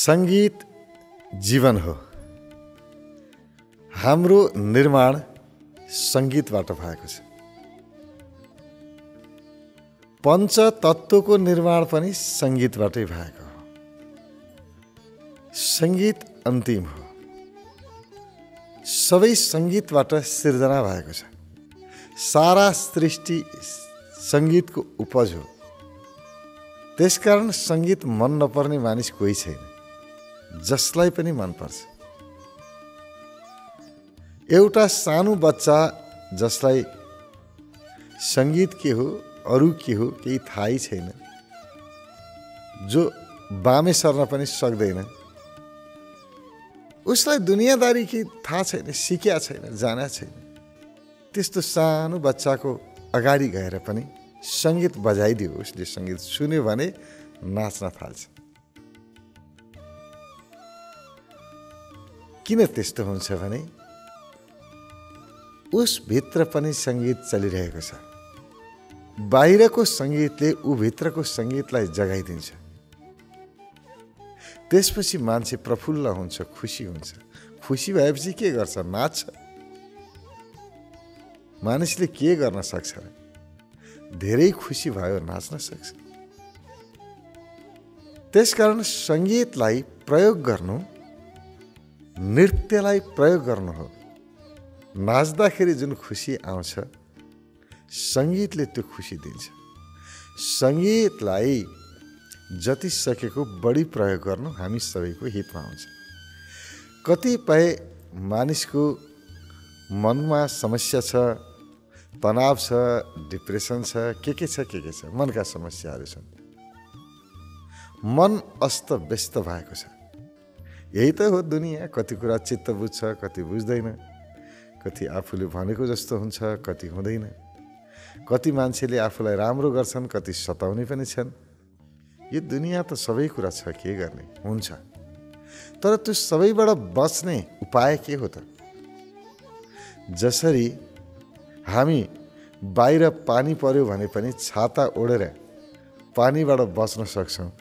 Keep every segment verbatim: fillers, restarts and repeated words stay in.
संगीत जीवन हो। हाम्रो निर्माण संगीतबाट भएको छ। पञ्चतत्त्वको निर्माण पनि संगीतबाटै भएको हो। संगीत अन्तिम हो। सबै संगीतबाट सिर्जना भएको छ। सारा सृष्टि संगीतको उपज हो। त्यसकारण संगीत मन नपर्ने मानिस कोही छैन, जसलाई पनि मन पर्छ। एउटा सानो बच्चा जसलाई संगीत के हो अरू के हो केही थाहै छैन, जो बामे सर्न पनि सक्दैन, उसलाई दुनियादारी के थाहा छैन, सिक्या छैन, जाना छैन, त्यस्तो सानो बच्चाको अगाडि गएर पनि संगीत बजाइदियो, उसले संगीत सुन्यो भने नाच्न थाल्छ। किन त्यस्तो हुन्छ भने उस भित्र पनि संगीत चलिरहेको छ। बाहिरको संगीतले ऊ भित्रको संगीतलाई जगाइदिन्छ। त्यसपछि मान्छे प्रफुल्ल हुन्छ, खुसी हुन्छ। खुसी भएपछि के गर्छ? नाच्छ। मानिसले के गर्न सक्छ र? धेरै खुसी भयो नाच्न सक्छ। त्यसकारण संगीतलाई प्रयोग गर्नु नृत्यलाई प्रयोग गर्नु हो। नाच्दाखेरि जुन खुसी आउँछ, संगीतले त्यो खुसी दिन्छ। संगीतलाई जति सकेको बढी प्रयोग गर्नु हामी सबैको हितमा हुन्छ। कतिपय मानिसको मनमा समस्या छ, तनाव छ, डिप्रेसन छ, के के छ के के छ, मनका समस्याहरू छन्। मन अस्त व्यस्त भएको छ। यही त हो दुनिया। कति कुरा चित्त बुझ्छ, कति बुझ्दैन। कति आफूले भनेको जस्तो हुन्छ, कति हुँदैन। कति मान्छेले आफूलाई राम्रो गर्छन्, कति सताउने पनि छन्। यो दुनिया त सबै कुरा छ, के गर्ने हुन्छ। तर त्यो सबैबाट बच्ने उपाय के हो त? जसरी हामी बाहिर पानी पर्यो भने पनि छाता ओढेर पानीबाट बच्न सक्छौँ,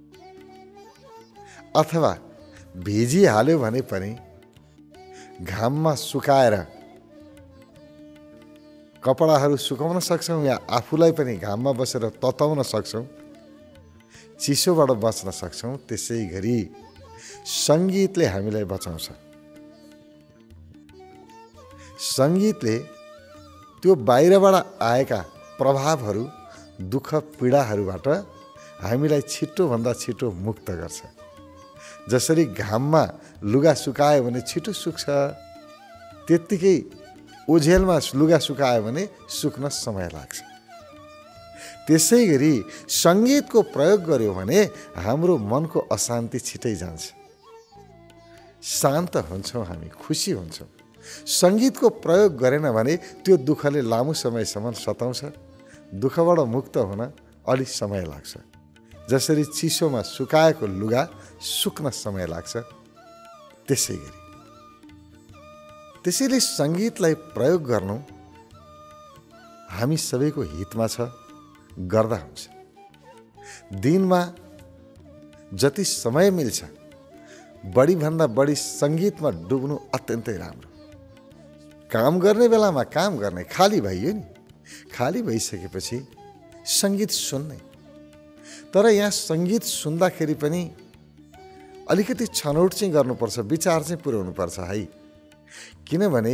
अथवा भिजिहाल्यो भने पनि घाममा सुकाएर कपडाहरू सुकाउन सक्छौँ, या आफूलाई पनि घाममा बसेर तताउन सक्छौँ, चिसोबाट बच्न सक्छौँ। त्यसै गरी संगीतले हामीलाई बचाउँछ। संगीतले त्यो बाहिरबाट आएका प्रभावहरू, दुःख पीडाहरूबाट हामीलाई छिटोभन्दा छिटो मुक्त गर्छ। जसरी घाममा लुगा सुकायो भने छिटो सुक्छ, त्यत्तिकै ओझेलमा लुगा सुकायो भने सुक्न समय लाग्छ। त्यसै गरी संगीतको प्रयोग गर्यो भने हाम्रो मनको अशान्ति छिटै जान्छ। शान्त हुन्छौँ, हामी खुसी हुन्छौँ। संगीतको प्रयोग गरेन भने त्यो दुःखले लामो समयसम्म सताउँछ। दुःखबाट मुक्त हुन अलि समय लाग्छ। जसरी चिसोमा सुकाएको लुगा सुक्न समय लाग्छ, त्यसै गरी त्यसैले संगीतलाई प्रयोग गर्नु हामी सबैको हितमा छ, गर्दा हुन्छ। दिनमा जति समय मिल्छ बढीभन्दा बढी संगीतमा डुब्नु अत्यन्तै राम्रो। काम गर्ने बेलामा काम गर्ने, खाली भइयो नि, खाली भइसकेपछि संगीत सुन्ने। तर यहाँ संगीत सुन्दाखेरि पनि अलिकति छनौट चाहिँ गर्नुपर्छ, विचार चाहिँ पुर्याउनुपर्छ है। किनभने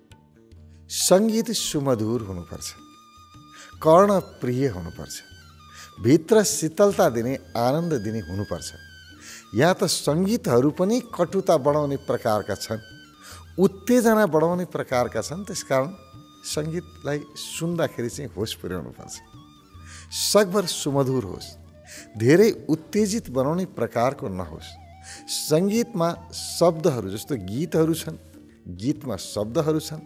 संगीत सुमधुर हुनुपर्छ, कर्णप्रिय हुनुपर्छ, भित्र शीतलता दिने, आनन्द दिने हुनुपर्छ। यहाँ त संगीतहरू पनि कटुता बढाउने प्रकारका छन्, उत्तेजना बढाउने प्रकारका छन्। त्यसकारण संगीतलाई सुन्दाखेरि चाहिँ होस पुर्याउनुपर्छ। सकभर सुमधुर होस्, धेरै उत्तेजित बनाउने प्रकारको नहोस्। संगीतमा शब्दहरू, जस्तो गीतहरू छन्, गीतमा शब्दहरू छन्,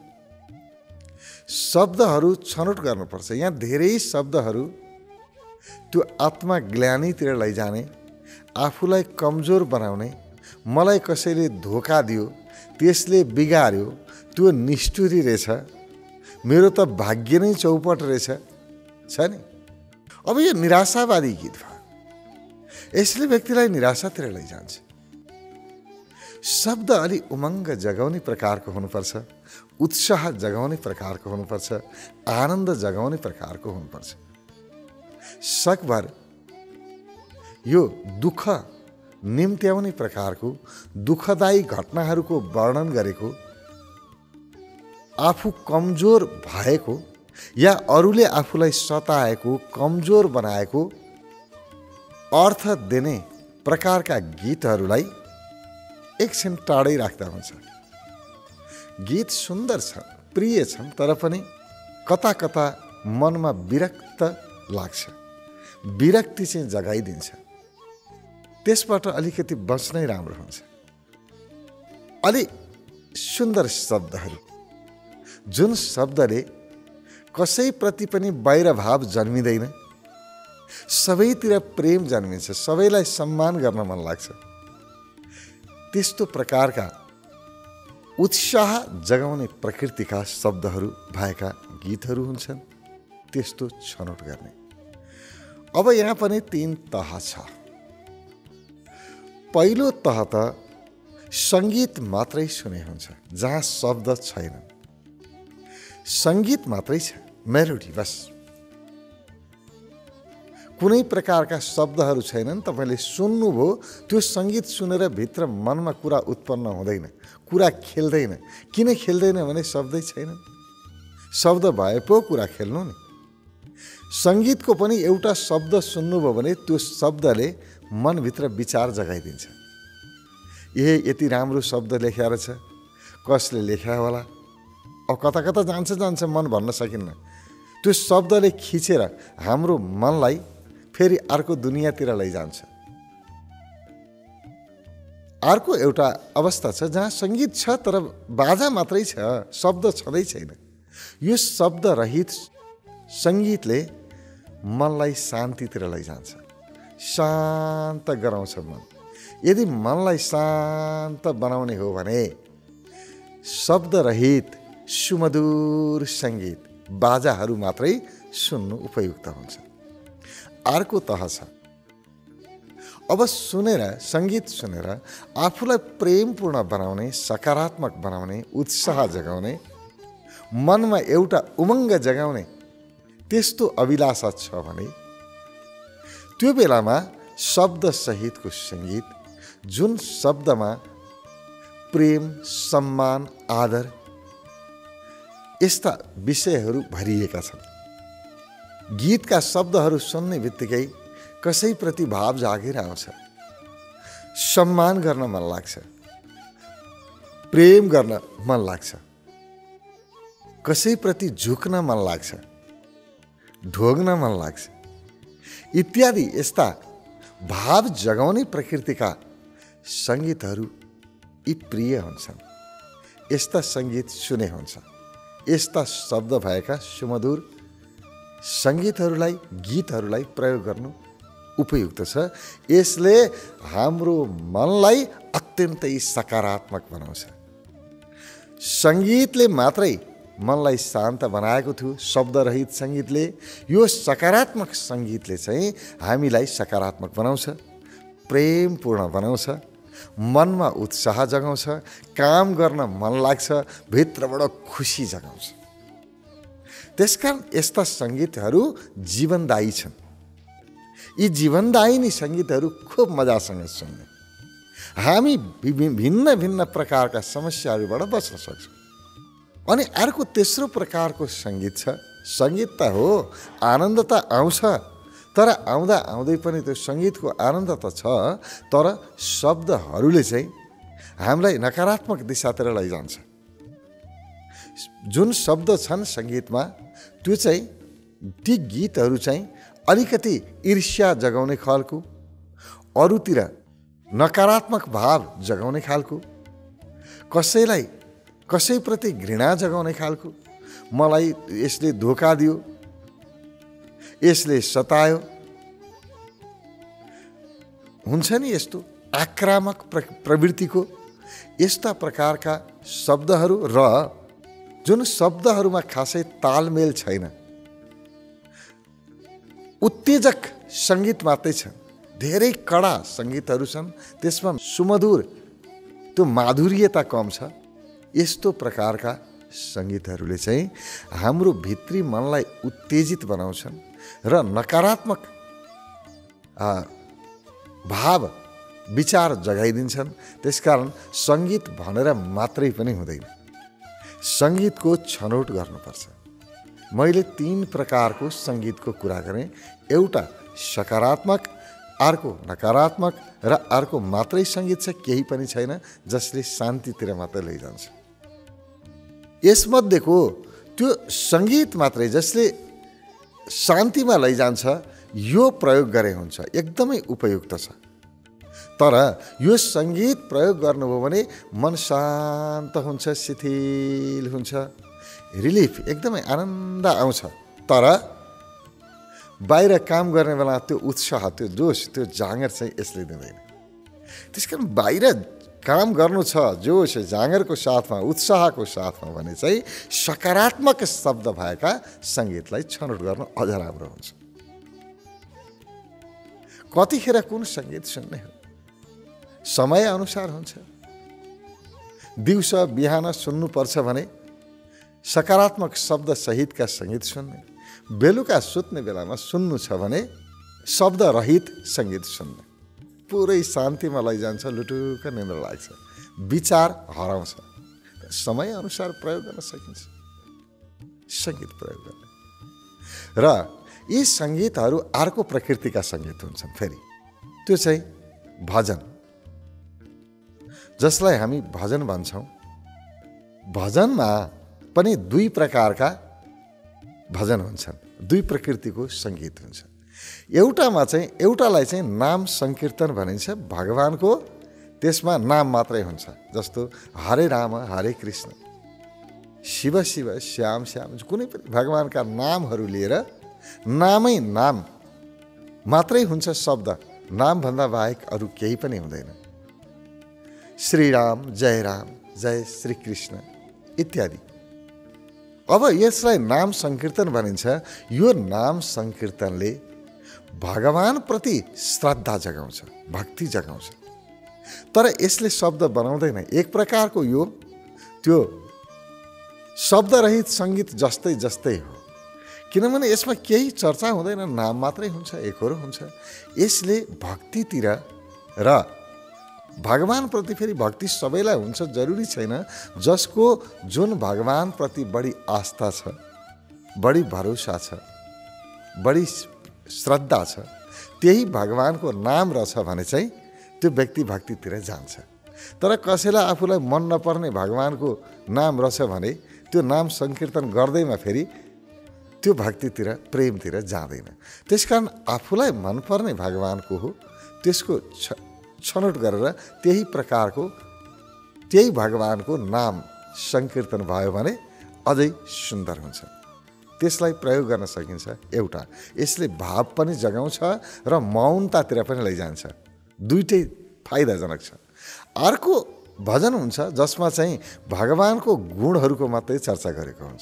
शब्दहरू छनौट गर्नुपर्छ। यहाँ धेरै शब्दहरू त्यो आत्मग्लानीतिर लैजाने, आफूलाई कमजोर बनाउने, मलाई कसैले धोका दियो, त्यसले बिगार्यो, त्यो निष्ठुरी रहेछ, मेरो त भाग्य नै चौपट रहेछ, छ नि। अब यो निराशावादी गीत भयो। यसले व्यक्तिलाई निराशातिर लैजान्छ। शब्द अलि उमङ्ग जगाउने प्रकारको हुनुपर्छ, उत्साह जगाउने प्रकारको हुनुपर्छ, आनन्द जगाउने प्रकारको हुनुपर्छ। सकभर यो दुःख निम्त्याउने प्रकारको, दुःखदायी घटनाहरूको वर्णन गरेको, आफू कमजोर भएको या अरूले आफूलाई सताएको, कमजोर बनाएको अर्थ दिने प्रकारका गीतहरूलाई एकछिन टाढै राख्दा हुन्छ। गीत सुन्दर छ, प्रिय छन्, तर पनि कता कता मनमा विरक्त लाग्छ, विरक्ति चाहिँ जगाइदिन्छ। त्यसबाट अलिकति बच्नै राम्रो हुन्छ। अलि सुन्दर शब्दहरू, जुन शब्दले कसैप्रति पनि वैरभाव जन्मिँदैन, सबैतिर प्रेम जन्मिन्छ, सबैलाई सम्मान गर्न मन लाग्छ, त्यस्तो प्रकारका उत्साह जगाउने प्रकृतिका शब्दहरू भएका गीतहरू हुन्छन्। त्यस्तो छनौट गर्ने। अब यहाँ पनि तीन तह छ। पहिलो तह त सङ्गीत मात्रै सुने हुन्छ, जहाँ शब्द छैन, सङ्गीत मात्रै छ, मेलोडी बस, कुनै प्रकारका शब्दहरू छैनन्। तपाईँले सुन्नुभयो, त्यो सङ्गीत सुनेर भित्र मनमा कुरा उत्पन्न हुँदैन, कुरा खेल्दैन। किन खेल्दैन भने शब्दै छैनन्। शब्द भए पो कुरा खेल्नु नि। सङ्गीतको पनि एउटा शब्द सुन्नुभयो भने त्यो शब्दले मनभित्र विचार जगाइदिन्छ। ए यति राम्रो शब्द लेख्या रहेछ, कसले लेख्या होला, अब कता कता जान्छ जान्छ मन भन्न सकिन्न। त्यो शब्दले खिचेर हाम्रो मनलाई फेरि अर्को दुनियाँतिर लैजान्छ। अर्को एउटा अवस्था छ जहाँ सङ्गीत छ तर बाजा मात्रै छ, शब्द छँदै छैन। यो शब्दरहित सङ्गीतले मनलाई शान्तितिर लैजान्छ, शान्त गराउँछ मन। यदि मनलाई शान्त बनाउने हो भने शब्दरहित सुमधुर सङ्गीत, बाजाहरू मात्रै सुन्नु उपयुक्त हुन्छ। अर्को तह छ, अब सुनेर, सङ्गीत सुनेर आफूलाई प्रेमपूर्ण बनाउने, सकारात्मक बनाउने, उत्साह जगाउने, मनमा एउटा उमङ्ग जगाउने त्यस्तो अभिलाषा छ भने त्यो बेलामा शब्दसहितको सङ्गीत, जुन शब्दमा प्रेम, सम्मान, आदर यस्ता विषयहरू भरिएका छन्। गीतका शब्दहरू सुन्ने बित्तिकै कसैप्रति भाव जागेर आउँछ, सम्मान गर्न मन लाग्छ, प्रेम गर्न मन लाग्छ, कसैप्रति झुक्न मन लाग्छ, ढोग्न मन लाग्छ इत्यादि। यस्ता भाव जगाउने प्रकृतिका सङ्गीतहरू यी प्रिय हुन्छन्। यस्ता सङ्गीत सुने हुन्छ। यस्ता शब्द भएका सुमधुर सङ्गीतहरूलाई, गीतहरूलाई प्रयोग गर्नु उपयुक्त छ। यसले हाम्रो मनलाई अत्यन्तै सकारात्मक बनाउँछ। सङ्गीतले मात्रै मनलाई शान्त बनाएको थियो, शब्दरहित सङ्गीतले। यो सकारात्मक सङ्गीतले चाहिँ हामीलाई सकारात्मक बनाउँछ, प्रेमपूर्ण बनाउँछ, मनमा उत्साह जगाउँछ, काम गर्न मन लाग्छ, भित्रबाट खुसी जगाउँछ। त्यसकारण यस्ता सङ्गीतहरू जीवनदायी छन्। यी जीवनदायिनी सङ्गीतहरू खुब मजासँग सुन्ने, हामी भिन्न भिन्न प्रकारका समस्याहरूबाट बच्न सक्छौँ। अनि अर्को तेस्रो प्रकारको सङ्गीत छ। सङ्गीत त हो, आनन्द त आउँछ, तर आउँदा आउँदै पनि त्यो सङ्गीतको आनन्द त छ, तर शब्दहरूले चाहिँ हामीलाई नकारात्मक दिशातिर लैजान्छ। जुन शब्द छन् सङ्गीतमा, त्यो चाहिँ ती गीतहरू चाहिँ अलिकति ईर्ष्या जगाउने खालको, अरूतिर नकारात्मक भाव जगाउने खालको, कसैलाई कसैप्रति घृणा जगाउने खालको, मलाई यसले धोका दियो, यसले सतायो, हुन्छ नि यस्तो आक्रामक प्रवृत्तिको यस्ता प्रकारका शब्दहरू र जुन शब्दहरूमा खासै तालमेल छैन, उत्तेजक सङ्गीत मात्रै छ। धेरै कडा सङ्गीतहरू छन्, त्यसमा सुमधुर त्यो माधुर्यता कम छ। यस्तो प्रकारका सङ्गीतहरूले चाहिँ हाम्रो भित्री मनलाई उत्तेजित बनाउँछन् र नकारात्मक भाव विचार जगाइदिन्छन्। त्यसकारण सङ्गीत भनेर मात्रै पनि हुँदैन, सङ्गीतको छनौट गर्नुपर्छ। मैले तीन प्रकारको सङ्गीतको कुरा गरेँ, एउटा सकारात्मक, अर्को नकारात्मक र अर्को मात्रै सङ्गीत छ, केही पनि छैन जसले शान्तितिर मात्रै लैजान्छ। यसमध्येको त्यो सङ्गीत मात्रै जसले शान्तिमा लैजान्छ यो प्रयोग गरे हुन्छ, एकदमै उपयुक्त छ। तर यो सङ्गीत प्रयोग गर्नुभयो भने मन शान्त हुन्छ, शिथिल हुन्छ, रिलिफ, एकदमै आनन्द आउँछ। तर बाहिर काम गर्ने बेला त्यो उत्साह, त्यो जोस, त्यो जाँगर चाहिँ यसले दिँदैन। त्यसकारण बाहिर काम गर्नु छ जोस जाँगरको साथमा, उत्साहको साथमा भने चाहिँ सकारात्मक शब्द भएका सङ्गीतलाई छनौट गर्नु अझ राम्रो हुन्छ। कतिखेर कुन सङ्गीत सुन्ने हो समय अनुसार हुन्छ। दिउँसो बिहान सुन्नुपर्छ भने सकारात्मक शब्द सहितका सङ्गीत सुन्ने, बेलुका सुत्ने बेलामा सुन्नु छ भने शब्द रहित सङ्गीत सुन्ने। पुरै शान्तिमा लैजान्छ, लुटुक्क निन्द्रा लाग्छ, विचार हराउँछ। समय अनुसार प्रयोग गर्न सकिन्छ सङ्गीत प्रयोग गर्ने। र यी सङ्गीतहरू अर्को प्रकृतिका सङ्गीत हुन्छन्। फेरि त्यो चाहिँ भजन, जसलाई हामी भजन भन्छौँ। भजनमा पनि दुई प्रकारका भजन हुन्छन्, दुई प्रकृतिको सङ्गीत हुन्छ। एउटामा चाहिँ एउटालाई चाहिँ नाम सङ्कीर्तन भनिन्छ, भगवानको त्यसमा नाम मात्रै हुन्छ। जस्तो हरे राम हरे कृष्ण, शिव शिव श्याम श्याम, कुनै पनि भगवानका नामहरू लिएर नामै नाम मात्रै हुन्छ शब्द, नामभन्दा बाहेक अरू केही पनि हुँदैन। श्रीराम, जय राम, जय श्री कृष्ण इत्यादि। अब यसलाई नाम सङ्कीर्तन भनिन्छ। यो नाम सङ्कीर्तनले भगवानप्रति श्रद्धा जगाउँछ, भक्ति जगाउँछ। तर यसले शब्द बनाउँदैन। एक प्रकारको यो त्यो शब्दरहित सङ्गीत जस्तै जस्तै हो, किनभने यसमा केही चर्चा हुँदैन, नाम मात्रै हुन्छ, एकहोरो हुन्छ। यसले भक्तितिर र भगवानप्रति, फेरि भक्ति सबैलाई हुन्छ जरुरी छैन, जसको जुन भगवानप्रति बढी आस्था छ, बढी भरोसा छ, बढी श्रद्धा छ, त्यही भगवानको नाम रहेछ भने चाहिँ त्यो व्यक्ति भक्तितिर जान्छ। तर कसैलाई आफूलाई मन नपर्ने भगवानको नाम रहेछ भने त्यो नाम सङ्कीर्तन गर्दैमा फेरि त्यो भक्तितिर, प्रेमतिर जाँदैन। त्यसकारण आफूलाई मनपर्ने भगवानको हो, त्यसको छ छनौट गरेर त्यही प्रकारको, त्यही भगवानको नाम सङ्कीर्तन भयो भने अझै सुन्दर हुन्छ। त्यसलाई प्रयोग गर्न सकिन्छ। एउटा यसले भाव पनि जगाउँछ र मौनतातिर पनि लैजान्छ, दुइटै फाइदाजनक छ। अर्को भजन हुन्छ जसमा चाहिँ भगवानको गुणहरूको मात्रै चर्चा गरेको हुन्छ।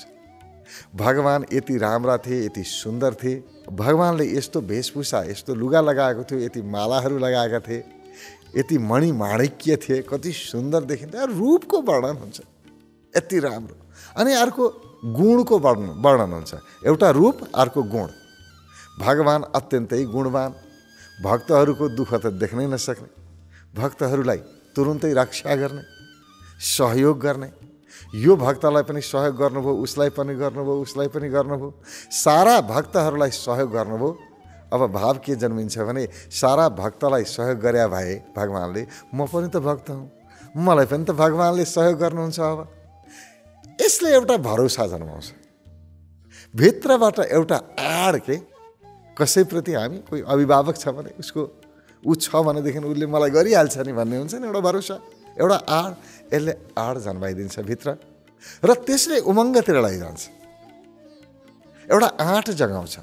भगवान यति राम्रा थिए, यति सुन्दर थिए, भगवानले यस्तो वेशभूषा, यस्तो लुगा लगाएको थियो, यति मालाहरू लगाएका थिए, यति मणि माणिक्य थिए, कति सुन्दर देखिन्थ्यो। रूपको वर्णन हुन्छ, यति राम्रो। अनि अर्को गुणको वर्णन वर्णन हुन्छ। एउटा रूप, अर्को गुण। भगवान अत्यन्तै गुणवान, भक्तहरूको दुःख त देख्नै नसक्ने, भक्तहरूलाई तुरुन्तै रक्षा गर्ने, सहयोग गर्ने। यो भक्तलाई पनि सहयोग गर्नुभयो, उसलाई पनि गर्नुभयो, उसलाई पनि गर्नुभयो, सारा भक्तहरूलाई सहयोग गर्नुभयो। अब भाव के जन्मिन्छ भने सारा भक्तलाई सहयोग गरे भए भगवानले, म पनि त भक्त हुँ, मलाई पनि त भगवानले सहयोग गर्नुहुन्छ। अब यसले एउटा भरोसा जन्माउँछ भित्रबाट, एउटा आड के कसैप्रति हामी, कोही अभिभावक छ भने उसको ऊ छ भनेदेखि उसले मलाई गरिहाल्छ नि भन्ने हुन्छ नि, एउटा भरोसा, एउटा आड। यसले आड जन्माइदिन्छ भित्र र त्यसले उमङ्गतिर लैजान्छ, एउटा आँट जगाउँछ।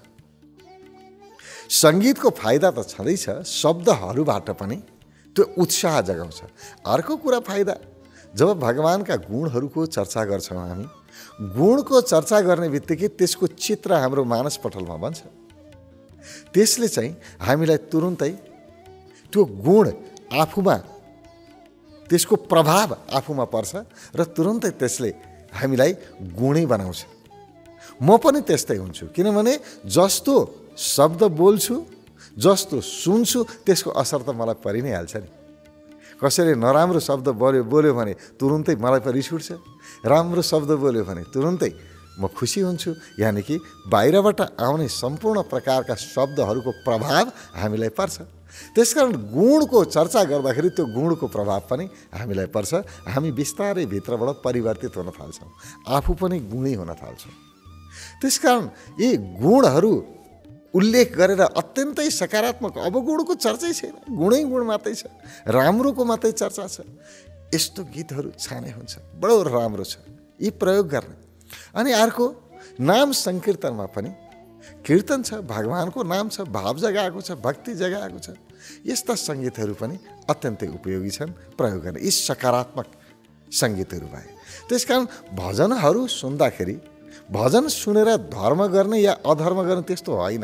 सङ्गीतको फाइदा त छँदैछ, शब्दहरूबाट पनि त्यो उत्साह जगाउँछ। अर्को कुरा फाइदा, जब भगवानका गुणहरूको चर्चा गर्छौँ हामी, गुणको चर्चा गर्ने बित्तिकै त्यसको चित्र हाम्रो मानस पटलमा बन्छ। त्यसले चाहिँ हामीलाई तुरुन्तै त्यो गुण आफूमा त्यसको प्रभाव आफूमा पर्छ र तुरुन्तै त्यसले हामीलाई गुणी बनाउँछ। म पनि त्यस्तै हुन्छु, किनभने जस्तो शब्द बोल्छु, जस्तो सुन्छु, त्यसको असर त मलाई परि नै हाल्छ नि। कसैले नराम्रो शब्द बोल्यो बोल्यो भने तुरुन्तै मलाई पनि रिस उठ्छ, राम्रो शब्द बोल्यो भने तुरुन्तै म खुसी हुन्छु। यानि कि बाहिरबाट आउने सम्पूर्ण प्रकारका शब्दहरूको प्रभाव हामीलाई पर्छ। त्यसकारण गुणको चर्चा गर्दाखेरि त्यो गुणको प्रभाव पनि हामीलाई पर्छ। हामी बिस्तारै भित्रबाट परिवर्तित हुन थाल्छौँ, आफू पनि गुणी हुन थाल्छौँ। त्यसकारण यी गुणहरू उल्लेख गरेर अत्यन्तै सकारात्मक, अब गुणको चर्चै छैन, गुणै गुण मात्रै छ, राम्रोको मात्रै चर्चा छ। यस्तो गीतहरू छाने हुन्छ, बडो राम्रो छ यी प्रयोग गर्ने। अनि अर्को नाम सङ्कीर्तनमा पनि कीर्तन छ, भगवानको नाम छ, भाव जगाएको छ, भक्ति जगाएको छ। यस्ता सङ्गीतहरू पनि अत्यन्तै उपयोगी छन् प्रयोग गर्ने, यी सकारात्मक सङ्गीतहरू भए। त्यसकारण भजनहरू सुन्दाखेरि भजन सुनेर धर्म गर्ने या अधर्म गर्ने त्यस्तो होइन।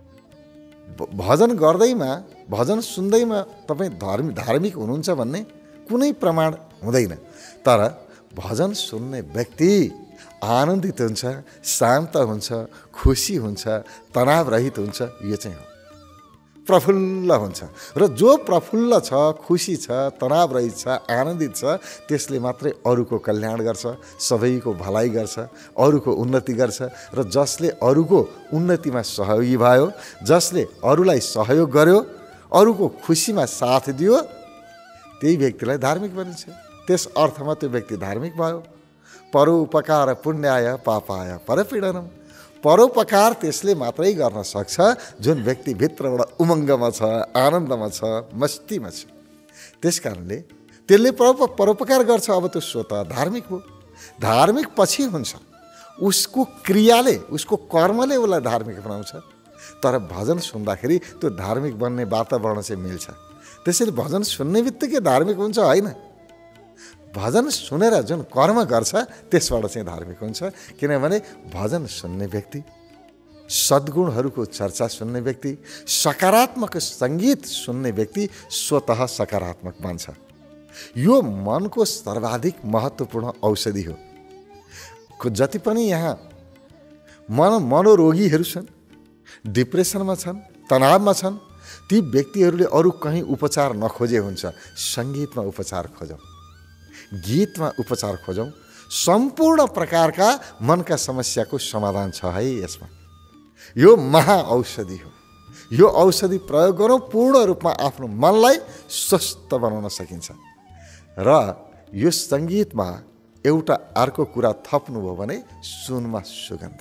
भजन गर्दैमा, भजन सुन्दैमा तपाईँ धार्मिक धार्मिक हुनुहुन्छ भन्ने कुनै प्रमाण हुँदैन। तर भजन सुन्ने व्यक्ति आनन्दित हुन्छ, शान्त हुन्छ, खुसी हुन्छ, तनाव रहित हुन्छ, यो चाहिँ हो, प्रफुल्ल हुन्छ। र जो प्रफुल्ल छ, खुसी छ, तनाव रहित छ, आनन्दित छ, त्यसले मात्रै अरूको कल्याण गर्छ, सबैको भलाइ गर्छ, अरूको उन्नति गर्छ। र जसले अरूको उन्नतिमा सहयोगी भयो, जसले अरूलाई सहयोग गर्यो, अरूको खुसीमा साथ दियो, त्यही व्यक्तिलाई धार्मिक भनिन्छ। त्यस अर्थमा त्यो व्यक्ति धार्मिक भयो। परोपकार पुण्याय पापाय परपीडनम। परोपकार त्यसले मात्रै गर्न सक्छ जुन व्यक्ति भित्रबाट उमङ्गमा छ, आनन्दमा छ, मस्तीमा छ। त्यसकारणले त्यसले परो परोपकार गर्छ, अब त्यो स्वतः धार्मिक हो। धार्मिक पछि हुन्छ, उसको क्रियाले, उसको कर्मले उसलाई धार्मिक बनाउँछ। तर भजन सुन्दाखेरि त्यो धार्मिक बन्ने वातावरण चाहिँ मिल्छ। त्यसैले भजन सुन्ने बित्तिकै धार्मिक हुन्छ होइन, भजन सुनेर जुन कर्म गर्छ त्यसबाट चाहिँ धार्मिक हुन्छ। किनभने भजन सुन्ने व्यक्ति, सद्गुणहरूको चर्चा सुन्ने व्यक्ति, सकारात्मक सङ्गीत सुन्ने व्यक्ति स्वतः सकारात्मक मान्छ। यो मनको सर्वाधिक महत्त्वपूर्ण औषधि हो। जति पनि यहाँ मन मनोरोगीहरू छन्, डिप्रेसनमा छन्, तनावमा छन्, ती व्यक्तिहरूले अरू कहीँ उपचार नखोजे हुन्छ, सङ्गीतमा उपचार खोजौँ, गीतमा उपचार खोजौँ। सम्पूर्ण प्रकारका मनका समस्याको समाधान छ है यसमा। यो महाऔषधि हो। यो औषधि प्रयोग गरौँ, पूर्ण रूपमा आफ्नो मनलाई स्वस्थ बनाउन सकिन्छ। र यो सङ्गीतमा एउटा अर्को कुरा थप्नुभयो भने सुनमा सुगन्ध।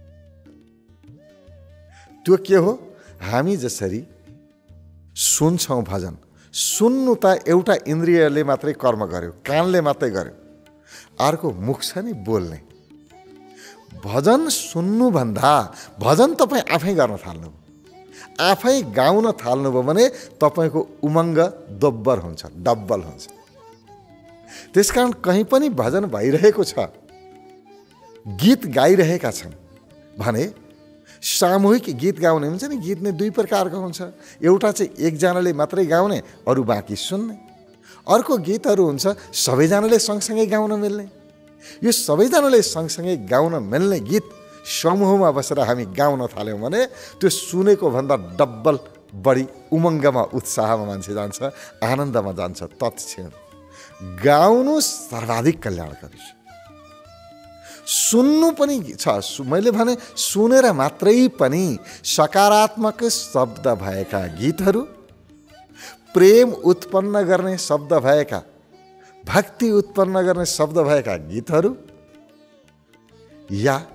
त्यो के हो? हामी जसरी सुन्छौँ भजन, सुन्नु त एउटा इन्द्रियले मात्रै कर्म गर्यो, कानले मात्रै गर्यो, अर्को मुख छ नि बोल्ने। भजन सुन्नुभन्दा भजन तपाईँ आफै गर्न थाल्नु, आफै गाउन थाल्नुभयो भने तपाईँको उमङ्ग दोब्बर हुन्छ, डब्बल हुन्छ। त्यसकारण कहीँ पनि भजन भइरहेको छ, गीत गाइरहेका छन् भने सामूहिक गीत गाउने हुन्छ नि, गीत नै दुई प्रकारको हुन्छ। एउटा चाहिँ एकजनाले मात्रै गाउने, अरू बाँकी सुन्ने। अर्को गीतहरू हुन्छ सबैजनाले सँगसँगै गाउन मिल्ने। यो सबैजनाले सँगसँगै गाउन मिल्ने गीत समूहमा बसेर हामी गाउन थाल्यौँ भने त्यो सुनेको भन्दा डब्बल बढी उमङ्गमा, उत्साहमा मान्छे जान्छ, आनन्दमा जान्छ। तत्क्षण गाउनु सर्वाधिक कल्याणकारी छ। सुन्नु पनि छ। मैले भने सुनेर मात्रै पनि सकारात्मक शब्द भएका गीतहरू, प्रेम उत्पन्न गर्ने शब्द भएका, भक्ति उत्पन्न गर्ने शब्द भएका गीतहरू या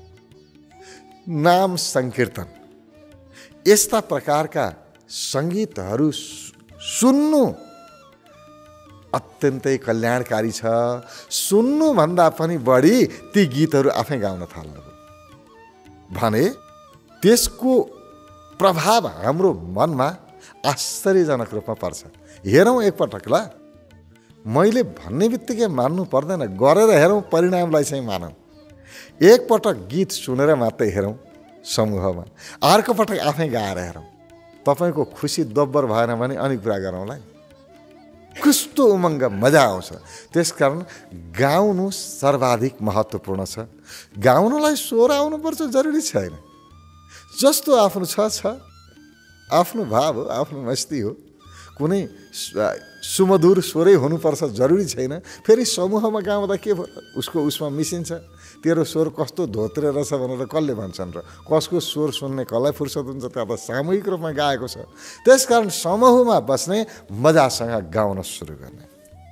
नाम सङ्कीर्तन, यस्ता प्रकारका सङ्गीतहरू सुन्नु अत्यन्तै कल्याणकारी छ। सुन्नुभन्दा पनि बढी ती गीतहरू आफै गाउन थाल्नु भने त्यसको प्रभाव हाम्रो मनमा आश्चर्यजनक रूपमा पर्छ। हेरौँ एकपटक ल, मैले भन्ने बित्तिकै मान्नु पर्दैन, गरेर हेरौँ, परिणामलाई चाहिँ मानौँ। एकपटक गीत सुनेर मात्रै हेरौँ समूहमा, अर्को पटक आफै गाएर हेरौँ। तपाईँको खुसी दोब्बर भएन भने अनि कुरा गरौँला। कस्तो उमङ्ग मजा आउँछ। त्यसकारण गाउनु सर्वाधिक महत्त्वपूर्ण छ। गाउनलाई स्वर आउनुपर्छ जरुरी छैन। जस्तो आफ्नो छ छ आफ्नो भाव हो, आफ्नो मस्ती हो। कुनै सुमधुर स्वरै हुनुपर्छ जरुरी छैन। फेरि समूहमा गाउँदा के भयो, उसको उसमा मिसिन्छ। तेरो स्वर कस्तो धोत्रे रहेछ भनेर कसले भन्छन् र कसको स्वर सुन्ने कसलाई फुर्सद हुन्छ, त्यहाँ त सामूहिक रूपमा गाएको छ। त्यसकारण समूहमा बस्ने, मजासँग गाउन सुरु गर्ने।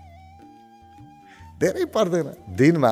धेरै पर्दैन, दिनमा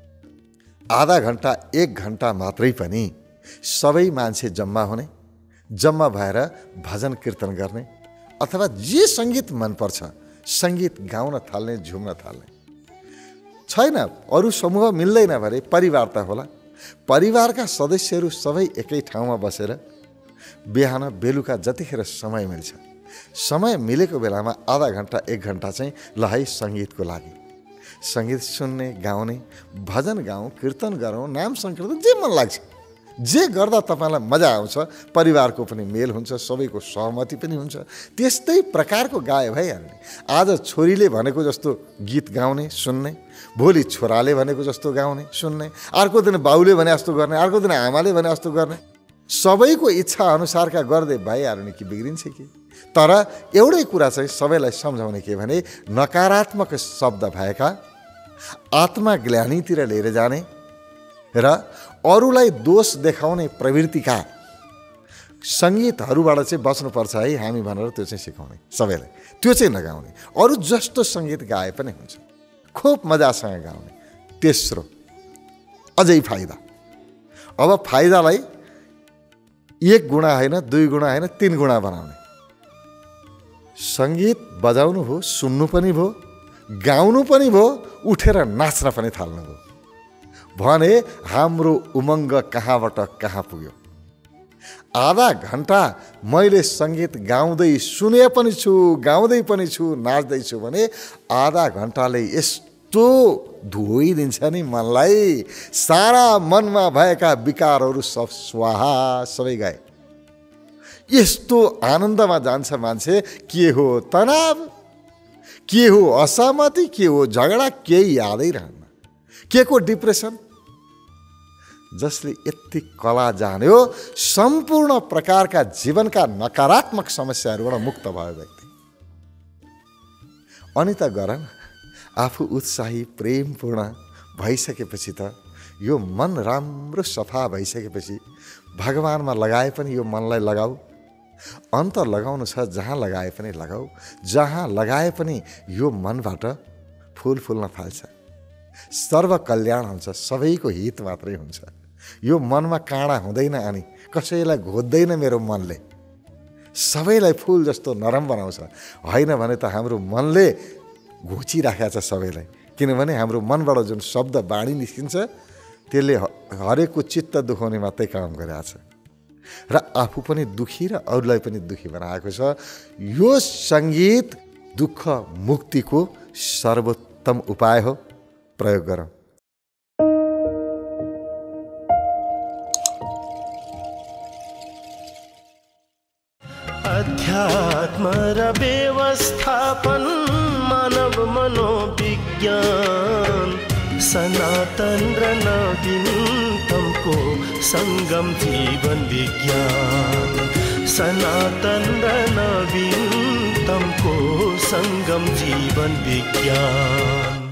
आधा घन्टा एक घन्टा मात्रै पनि सबै मान्छे जम्मा हुने, जम्मा भएर भजन कीर्तन गर्ने अथवा जे सङ्गीत मनपर्छ सङ्गीत गाउन थाल्ने, झुम्न थाल्ने। छैन अरू समूह मिल्दैन भने परिवार त होला। परिवारका सदस्यहरू सबै एकै ठाउँमा बसेर बिहान बेलुका जतिखेर समय मिल्छ, समय मिलेको बेलामा आधा घन्टा एक घन्टा चाहिँ ल है सङ्गीतको लागि, सङ्गीत सुन्ने, गाउने, भजन गाउँ, कीर्तन गरौँ, नाम सङ्कीर्तन जे मन लाग्छ जे गर्दा तपाईँलाई मजा आउँछ। परिवारको पनि मेल हुन्छ, सबैको सहमति पनि हुन्छ। त्यस्तै प्रकारको गाए भइहाल्ने। आज छोरीले भनेको जस्तो गीत गाउने सुन्ने, भोलि छोराले भनेको जस्तो गाउने सुन्ने, अर्को दिन बाउले भने जस्तो गर्ने, अर्को दिन आमाले भने जस्तो गर्ने। सबैको इच्छा अनुसारका गर्दै भइहाल्ने कि बिग्रिन्छ कि। तर एउटै कुरा चाहिँ सबैलाई सम्झाउने के भने नकारात्मक शब्द भएका, आत्मग्लानीतिर लिएर जाने र अरूलाई दोष देखाउने प्रवृत्तिका सङ्गीतहरूबाट चाहिँ बच्नुपर्छ है हामी भनेर त्यो चाहिँ सिकाउने सबैलाई। त्यो चाहिँ नगाउने। अरू जस्तो सङ्गीत गाए पनि हुन्छ, खुब मजासँग गाउने। तेस्रो अझै फाइदा। अब फाइदालाई एक गुणा होइन, दुई गुणा होइन, तीन गुणा बनाउने। सङ्गीत बजाउनु भयो, सुन्नु पनि भयो, गाउनु पनि भयो, उठेर नाच्न पनि थाल्नु भयो भने हाम्रो उमङ्ग कहाँबाट कहाँ पुग्यो। आधा घन्टा मैले सङ्गीत गाउँदै सुने पनि छु, गाउँदै पनि छु, नाच्दैछु भने आधा घन्टाले यस्तो धोइदिन्छ नि मनलाई। सारा मनमा भएका विकारहरू सब स्वाहा, सबै गए। यस्तो आनन्दमा जान्छ मान्छे। के हो तनाव, के हो असहमति, के हो झगडा, केही यादै रहन्न। के को डिप्रेसन। जसले यति कला जान्यो सम्पूर्ण प्रकारका जीवनका नकारात्मक समस्याहरूबाट मुक्त भयो व्यक्ति। अनि त गर आफू उत्साही प्रेमपूर्ण भइसकेपछि त यो मन राम्रो सफा भइसकेपछि भगवानमा लगाए पनि यो मनलाई लगाऊ। अन्त लगाउनु छ जहाँ लगाए पनि लगाऊ, जहाँ लगाए पनि यो मनबाट फुल फुल्न थाल्छ। सर्व कल्याण हुन्छ, सबैको हित मात्रै हुन्छ। यो मनमा काँडा हुँदैन, अनि कसैलाई घोज्दैन मेरो मनले। सबैलाई फुल जस्तो नरम बनाउँछ। होइन भने त हाम्रो मनले घोचिराखेको छ सबैलाई। किनभने हाम्रो मनबाट जुन शब्द बाणी निस्किन्छ त्यसले हरेकको चित्त दुखाउने मात्रै काम गरिरहेछ र आफू पनि दुखी र अरूलाई पनि दुखी बनाएको छ। यो सङ्गीत दुःख मुक्तिको सर्वोत्तम उपाय हो। प्रयोग गरौँ। अध्यात्म र व्यवस्थापन मानव मनोविज्ञान सनातन र नवीनतमको सङ्गम जीवन विज्ञान सनातन र नवीनतमको सङ्गम जीवन विज्ञान।